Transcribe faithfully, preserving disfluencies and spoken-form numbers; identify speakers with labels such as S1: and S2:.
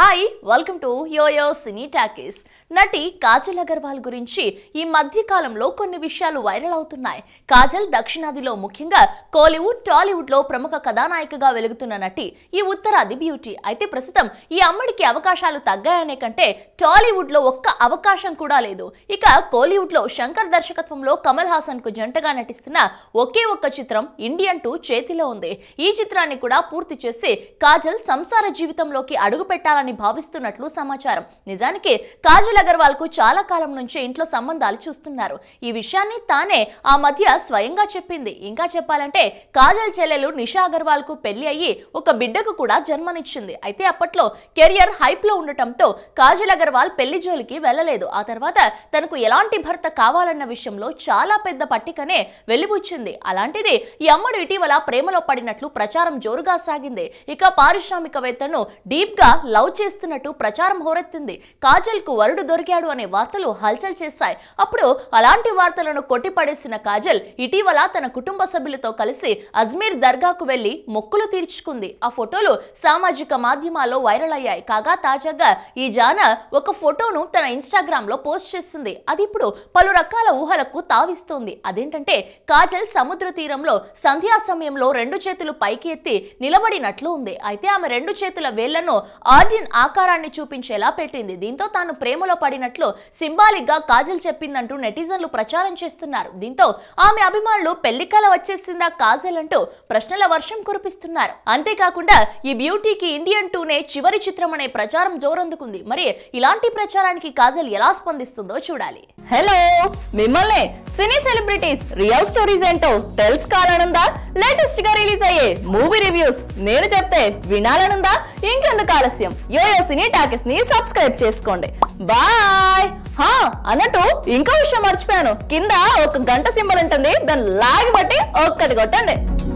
S1: Hi welcome to YOYO Cine Talkies. నటి కాజల్ అగర్వాల్ గురించి ఈ మధ్య కాలంలో కొన్ని విషయాలు వైరల్ అవుతున్నాయి. కాజల్ దక్షిణాదిలో ముఖ్యంగా కోలీవుడ్, టాలీవుడ్ లో ప్రముఖ కథానాయికగా వెలుగుతున్న నటి. ఈ ఉత్తరాది బ్యూటీ. అయితే ప్రస్తుతం ఈ అమ్మడికి అవకాశాలు తగ్గాయనే కంటే టాలీవుడ్ లో ఒక్క అవకాశం కూడా లేదు. ఇక కోలీవుడ్ లో శంకర్ దర్శకత్వంలో కమల్ హాసన్ కు జంటగా నటిస్తున్న ఒకే ఒక్క చిత్రం ఇండియన్ టూ చేతిలో ఉంది. ఈ చిత్రాన్ని కూడా పూర్తి చేసి కాజల్ సంసార జీవితంలోకి అడుగు పెట్టాలని భావిస్తున్నట్లు సమాచారం. నిజానికి కాజల్ అగర్వాల్ కు చాలా కాలం నుంచి ఇంట్లో సంబంధాలు చూస్తున్నారు. ఈ విషయాన్ని తానే ఆ మధ్య స్వయంగా చెప్పింది. ఇంకా చెప్పాలంటే కాజల్ చెల్లెలు నిషా అగర్వాల్ కు పెళ్లి అయ్యి ఒక బిడ్డకు కూడా జన్మనిచ్చింది. అయితే అప్పట్లో కెరియర్ హైప్ లో ఉండటంతో కాజల్ అగర్వాల్ పెళ్లి జోలికి వెళ్ళలేదు. ఆ తర్వాత తనకు ఎలాంటి భర్త కావాలన్న విషయంలో చాలా పెద్ద పట్టికనే వెలిబుచ్చింది. అలాంటిది ఈ అమ్మడు ఇటీవల ప్రేమలో పడినట్లు ప్రచారం జోరుగా సాగింది. ఇక పారిశ్రామికవేత్తను డీప్ గా లవ్ చేస్తున్నట్టు ప్రచారం హోరెత్తింది. కాజల్ కు వరుడు దొరికాడు అనే వార్తలు హల్చల్ చేశాయి. అప్పుడు అలాంటి వార్తలను కొట్టిపడేసిన కాజల్ ఇటీవల తన కుటుంబ సభ్యులతో కలిసి అజ్మీర్ దర్గాకు వెళ్లి మొక్కులు తీర్చుకుంది. ఆ ఫోటోలు సామాజిక మాధ్యమాల్లో వైరల్ అయ్యాయి. కాగా తాజాగా ఈ జాన ఒక ఫోటోను తన ఇన్స్టాగ్రామ్ లో పోస్ట్ చేసింది. అది ఇప్పుడు పలు రకాల ఊహలకు తావిస్తోంది. అదేంటంటే కాజల్ సముద్ర తీరంలో సంధ్యా సమయంలో రెండు చేతులు పైకి ఎత్తి నిలబడినట్లు ఉంది. అయితే ఆమె రెండు చేతుల వేళ్లను ఆర్డిన్ ఆకారాన్ని చూపించేలా పెట్టింది. దీంతో తాను ప్రేమలో పడినట్లు సింబాలిక్ గా కాజల్ చెప్పిందంటూ నెటిజన్లు ప్రచారం చేస్తున్నారు. దీంతో ఆమె అభిమానులు పెళ్లి కల వచ్చేసిందా కాజల్ అంటూ ప్రశ్నల వర్షం కురిపిస్తున్నారు. అంతేకాకుండా ఈ బ్యూటీకి ఇండియన్ టూనే చివరి చిత్రం అనే ప్రచారం జోరందుకుంది. మరి ఇలాంటి ప్రచారానికి కాజల్ ఎలా స్పందిస్తుందో చూడాలి.
S2: హలో, మిమ్మల్ని సినీ సెలబ్రిటీస్ రియల్ స్టోరీస్ ఏంటో తెలుసుకోవాలనుందా? లేటెస్ట్ గా రిలీజ్ అయ్యే మూవీ రివ్యూస్ నేను చెప్తే వినాలనుందా? ఇంకెందుకు ఆలస్యం, యోయో సినీ టాకీస్ ని సబ్స్క్రైబ్ చేసుకోండి. బాయ్. హా అన్నట్టు ఇంకో విషయం మర్చిపోయాను. కింద ఒక గంట సింబల్ ఉంటుంది, దాన్ని లాగి బట్టి ఒక్కటి కొట్టండి.